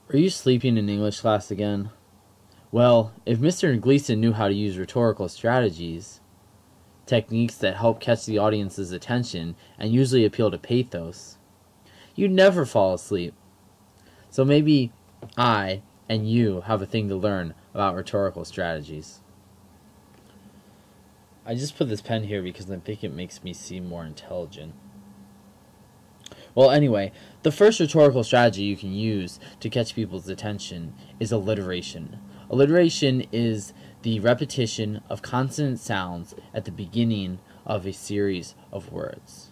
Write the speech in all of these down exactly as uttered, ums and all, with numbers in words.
Are you sleeping in English class again? Well, if Mister Gleason knew how to use rhetorical strategies, techniques that help catch the audience's attention and usually appeal to pathos, you'd never fall asleep. So maybe I and you have a thing to learn about rhetorical strategies. I just put this pen here because I think it makes me seem more intelligent. Well, anyway, the first rhetorical strategy you can use to catch people's attention is alliteration. Alliteration is the repetition of consonant sounds at the beginning of a series of words.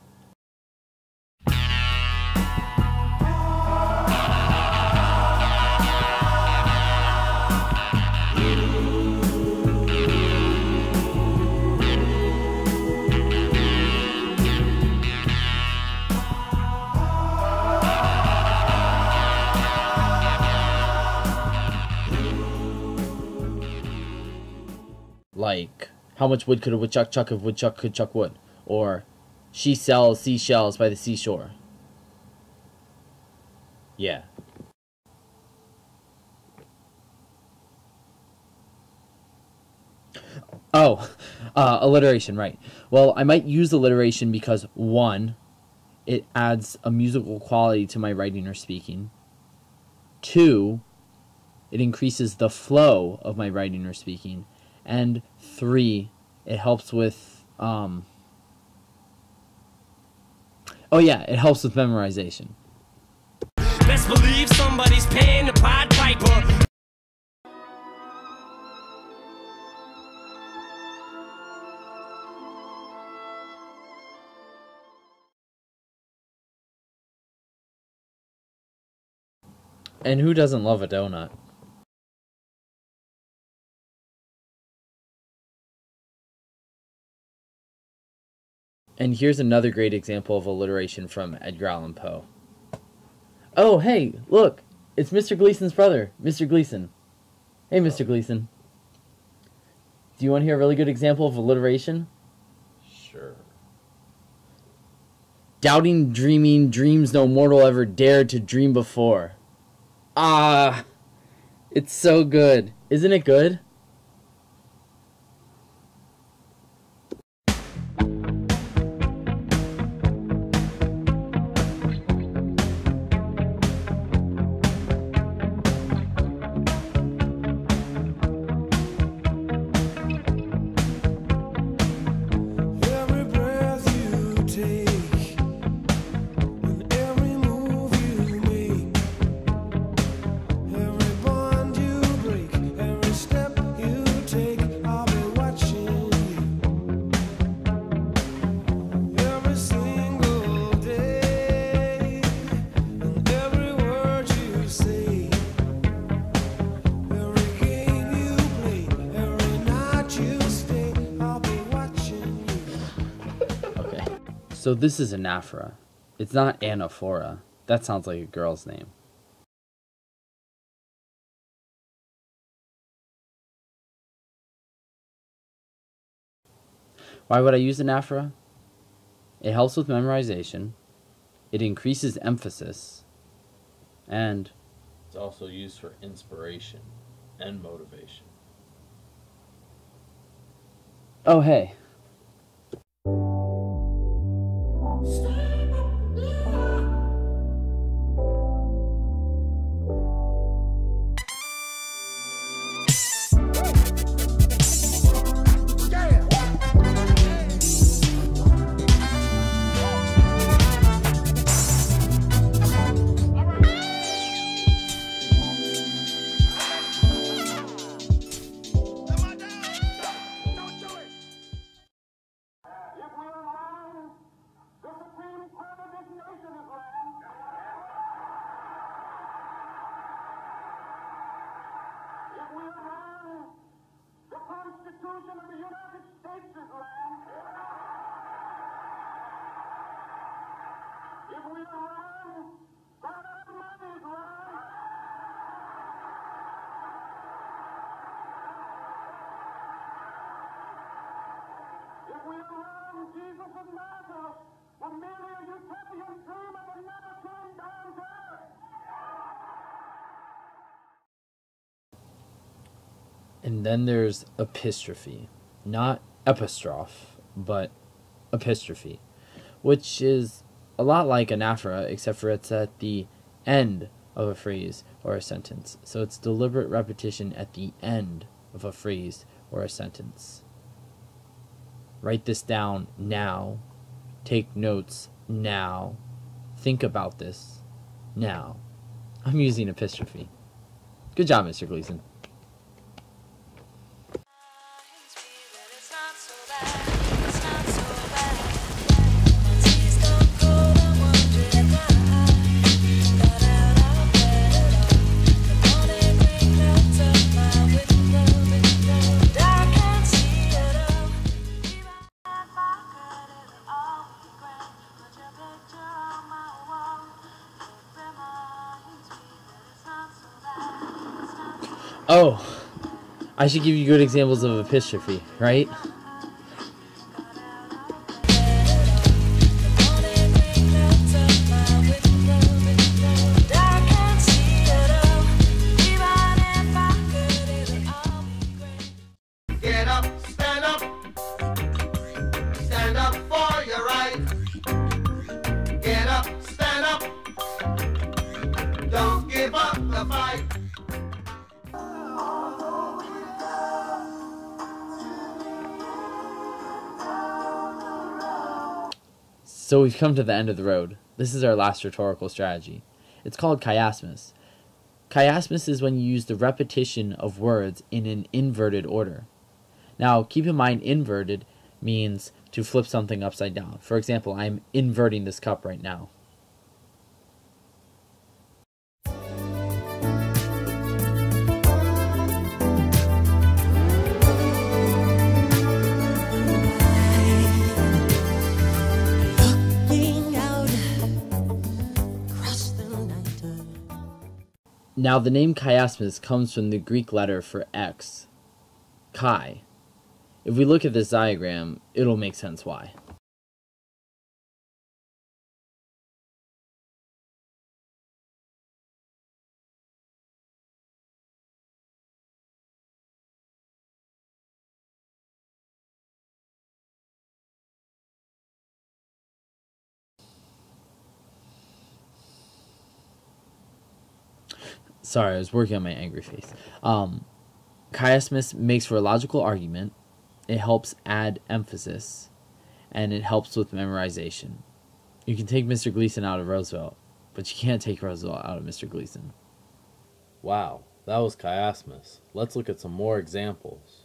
Like, how much wood could a woodchuck chuck if woodchuck could chuck wood? Or, she sells seashells by the seashore. Yeah. Oh, uh, alliteration, right. Well, I might use alliteration because, one, it adds a musical quality to my writing or speaking. Two, it increases the flow of my writing or speaking. And three, it helps with, um, oh yeah, it helps with memorization. Best believe somebody's paying the Pied Piper. And who doesn't love a donut? And here's another great example of alliteration from Edgar Allan Poe. Oh, hey, look, it's Mister Gleason's brother, Mister Gleason. Hey, Mister Gleason. Do you want to hear a really good example of alliteration? Sure. Doubting, dreaming, dreams no mortal ever dared to dream before. Ah, it's so good. Isn't it good? So this is anaphora. It's not anaphora. That sounds like a girl's name. Why would I use anaphora? It helps with memorization. It increases emphasis. And it's also used for inspiration and motivation. Oh, hey. And then there's epistrophe. Not epistrophe, but epistrophe, which is a lot like anaphora, except for it's at the end of a phrase or a sentence. So it's deliberate repetition at the end of a phrase or a sentence. Write this down now. Take notes now. Think about this now. I'm using epistrophe. Good job, Mister Gleason. Oh, I should give you good examples of epistrophe, right? Get up, stand up, stand up for your right. Get up, stand up, don't give up the fight. So we've come to the end of the road. This is our last rhetorical strategy. It's called chiasmus. Chiasmus is when you use the repetition of words in an inverted order. Now, keep in mind, inverted means to flip something upside down. For example, I'm inverting this cup right now. Now, the name chiasmus comes from the Greek letter for X, chi. If we look at this diagram, it'll make sense why. Sorry, I was working on my angry face. Um, chiasmus makes for a logical argument. It helps add emphasis, and it helps with memorization. You can take Mister Gleason out of Roosevelt, but you can't take Roosevelt out of Mister Gleason. Wow, that was chiasmus. Let's look at some more examples.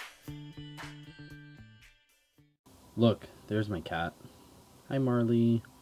Look, there's my cat. Hi, Marley.